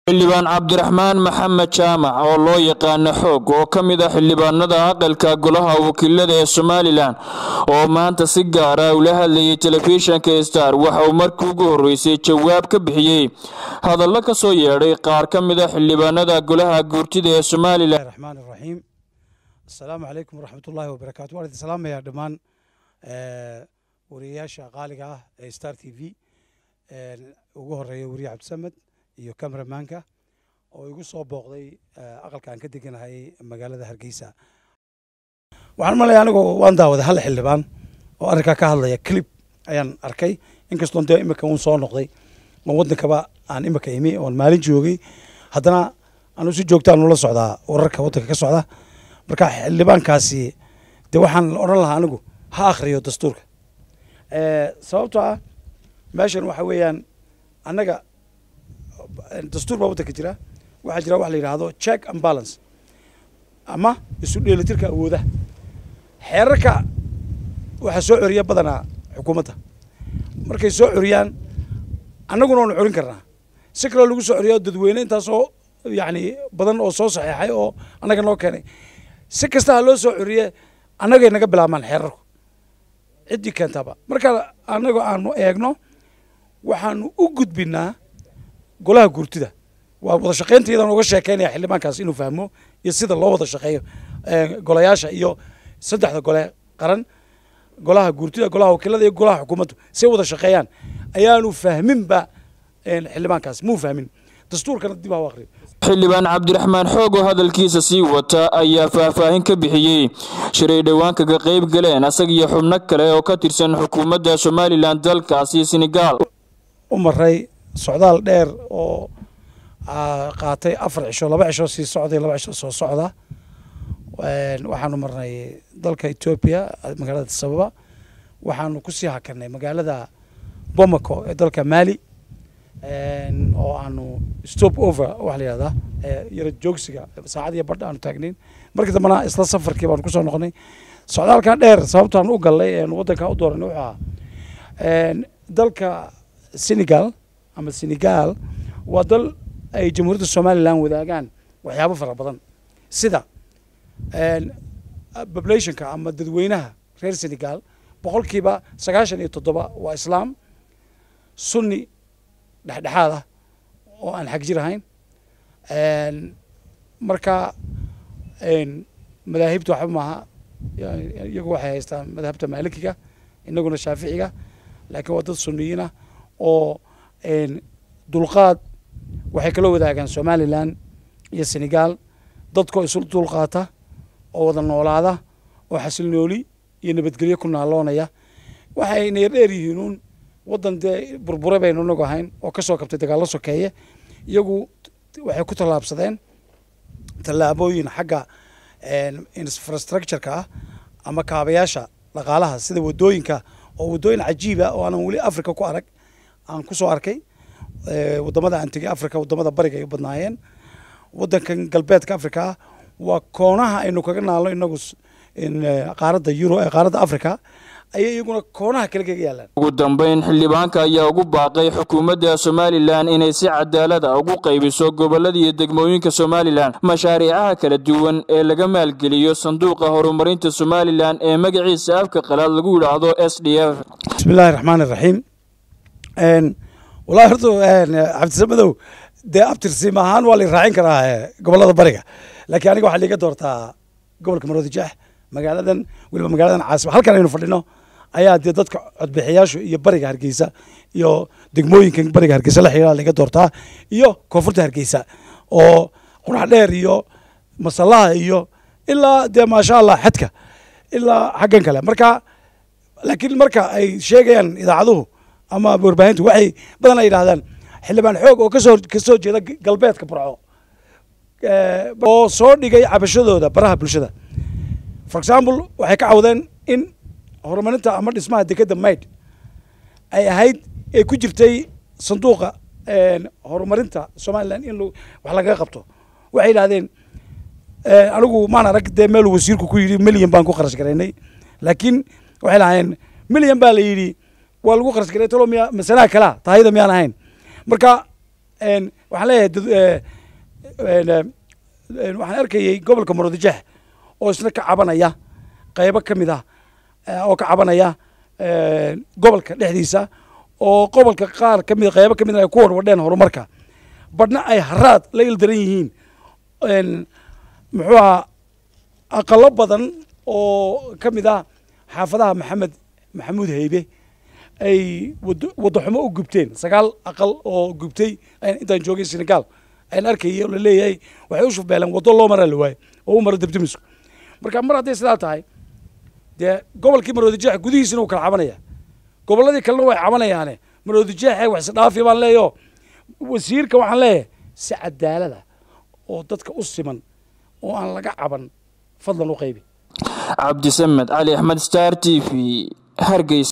xildhibaan Cabdiraxmaan Maxamed Jaamac oo loo yaqaan xoog oo kamid ah xildhibaanada aqalka golaha wakiilada ee Soomaaliland oo maanta si gaar ah ula hadlayay telefishinka Star waxa uu markii ugu horeysay jawaab ka bixiyay hadallo ka soo yeeray qaar kamid ah xildhibaanada golaha guurtida ee Soomaaliland. Bismillahirrahmanirrahiim. Assalaamu alaykum warahmatullaahi wabarakaatuh. Waan idin salaamayaa dhammaan wariyaasha qaaliga ah ee Star TV ugu horeeyay wariye Cabdisamed iyo cameramanka oo igu soo booqday aqalka aan ka deganahay magaalada Hargeysa. waxaan maleeyaa anigu waan daawaday hal xildhibaan oo arrinka ka hadlaya clip ayaan arkay inkastoo dee imika uu soo noqday ma wadankaba aan imika imi oo maalin joogay haddana aanu si joogtaan ula socdaa wararka wadanka ka socda marka xildhibaankaasi dee waxaan oran lahaa anigu ha akhriyo dastuurka sababtoo ah meeshan waxa weeyaan annaga dastuur baa wadanka jira waxaa jira wax la yidhaahdo check and balance ama isu dheelitirka awoodaha xeerarka waxaa soo coriya badanaa xukuumadda markay soo coriyaan annaguna waanu corin karnaa si kaloo lagu soo coriyo dadweyne intaasoo yacni badan oo soo saxeexay oo annaga noo keenay si kasta ha loo soo coriye annagay naga bilaabmaan xeerarku ciddii keentaba marka annaga aanu eegno waxaanu u gudbinaa golaha guurtida waa wada shaqaynta iyadaan uga sheekeynaya xildhibaankaas inuu fahmo iyo sida loo wada shaqeeyo golayaasha iyo saddexda gole qaran golaha guurtida golaha wakiilada iyo golaha xukuumaddu si wada shaqeeyaan ayaanu fahminba xildhibaankaas muu fahmin dastuurkana dib ha u akhriyo xildhibaan Cabdiraxmaan xoog oo hadalkiisa sii wata ayaa faahfaahin ka bixiyay shiray dhawaanka ka qayb galeen asaga iyo xubno kale oo ka tirsan xukuumadda Soomaaliland dalkaasi Senegal u maray socdaal dheer oo qaatay 4 cisho 2 cisho sii socday 2 cisho soo socda waxaanu marnay dalka Ethiopia magaalada Sababa waxaanu ku sii hakanay magaalada Bamako ee dalka Mali oo aanu stop over wax la yiraahdo yara joogsiga saacad iyo badh aanu taagnayn markii dambana isla safarkii baan ku soo noqonay socdaalka dheer sababtaan u galay wadanka u dooranay waxa dalka Senegal ama Senegal waa dal ay jamhuuriyadda Soomaaliland wadaagaan waxyaabo fara badan sida populationka ama dadweynaha reer Senegal boqolkiiba 97 waa Islaam Sunni dhexdhexaad ah oo aan xag jir ahayn marka madaahibtu waxba maaha iyagu waxay haystaan madhabta maalikiga inaguna shaaficiga laakiin waa dad sunniyiin ah oo dulqaad waxay kala wadaagaan Soomaaliland iyo Senegal dadkoo isu dulqaata oo wada noolaada oo xasilnooli iyo nabadgelyo ku naaloonaya waxay dheer yihiin wadan dee burbure baynu nagu ahayn oo ka soo kabtay dagaallo sokeeye iyagu waxay ku tallaabsadeen tallaabooyin xagga infrastructure-ka ama kaabayaasha dhaqaalaha sida wadooyinka oo wadooyin cajiib ah oo aan wali Afrika ku arag aan ku soo arkay wadamada aan tagay Afrika wadamada bariga ay badnaayeen wadankan galbeedka Afrika waa koonaha aynu kaga naalno inagu qaaradda Europe ee qaaradda Afrika ayay iyaguna koonaha kale kaga yaalaan ugu dambeyn xildhibaanka ayaa ugu baaqay xukuumadda Soomaaliland inay si cadaalad ah ugu qaybiso gobolada iyo degmooyinka Soomaaliland mashaariicaha kala duwan ee laga maalgeliyo sanduuqa horumarinta Soomaaliland ee magaciisa afka qalaad lagu yiraahdo SDF. Bismillahirrahmanirrahiim. والله هرتو عبد السمدو ده أبترسي معهان واللي راعين كراه قبل هذا بريقة لكن أنا واحد اللي قدر تا قبل كمرة جاه مقالة ولا مقالة عاصمة هل كان ينفرنا أياد يدك عد بحياش يبرق هرقيسة يو دقموين كان برق هرقيسة لحيرة اللي قدر تا يو كفرت هرقيسة أو قرحلير يو مصلاة يو إلا ده ما شاء الله حتكة إلا حقن كلام مركا لكن مركا أي شيء يعني إذا عضوه ama warbaahintu waxay badan ay yiraahdaan xildhibaan xoog oo ka soo jeeda galbeedka Burco oo soo dhigay cabashadooda baraha bulshada for example waxay ka cawdeen in horumarinta ama dhismaha dekedda Mayd ay ahayd ay ku jirtay sanduuqa horumarinta Soomaaliland in wax laga qabto waxay yiraahdeen anigu maan arag de meel wasiirku ku yiri milyan baan ku kharash gareynay laakiin waxay lahayn milyan baa la yiri والقو خرج كريتلو مسألة كلا تهيدا ميان هين مركا waxaan leeyahay waxaan arkayay gobolka Maroodijeex oo isna ka cabanaya qaybo ka mid ah oo ka cabanaya gobolka dhexdiisa oo gobolka qaar ka mid qaybo ka mid ay ku horwadeen horumarka badna ay haraad la ildaran yihiin muxuu aqallo badan oo ka mid ah xaafadaha maxamuud haybe ay wado xumo u gubteen 9 aqal oo gubtay intaan joogay Senegal ay arkayay oo la leeyahay waxay u shufbeelan wado loo maraa la waay oo u maro dabdamisku marka mar haday sidaa tahay de gobolkii Maroodijeex gudihiisina uu kala cabanaya goboladii kalena way cabanayaan Maroodijeex ay wax isdhaafi baan leeyo wasiirka waxaan leeyahay si cadaalad ah oo dadka u siman oo aan laga caban fadlan u qaybi Cabdi Samed Ali Ahmed Star TV Hargeysa.